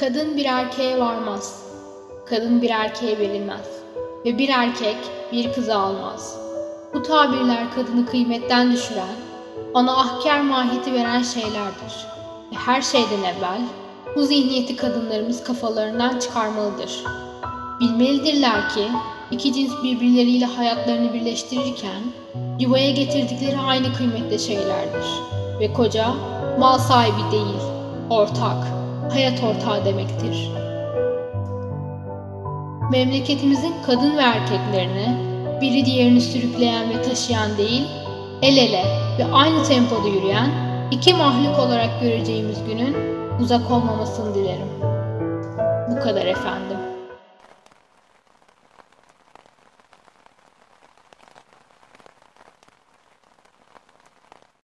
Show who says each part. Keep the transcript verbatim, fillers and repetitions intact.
Speaker 1: Kadın bir erkeğe varmaz, kadın bir erkeğe verilmez ve bir erkek bir kızı almaz. Bu tabirler kadını kıymetten düşüren, ona ahkâr mahiyeti veren şeylerdir. Ve her şeyden evvel bu zihniyeti kadınlarımız kafalarından çıkarmalıdır. Bilmelidirler ki iki cins birbirleriyle hayatlarını birleştirirken yuvaya getirdikleri aynı kıymetli şeylerdir. Ve koca, mal sahibi değil, ortak, hayat ortağı demektir. Memleketimizin kadın ve erkeklerini biri diğerini sürükleyen ve taşıyan değil, el ele ve aynı tempoda yürüyen iki mahluk olarak göreceğimiz günün uzak olmamasını dilerim. Bu kadar efendim.